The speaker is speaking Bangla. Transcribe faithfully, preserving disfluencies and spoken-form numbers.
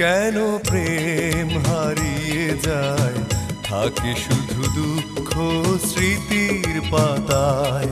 কেন প্রেম হারিয়ে যায়, থাকে শুধু দুঃখ স্মৃতির পাতায়।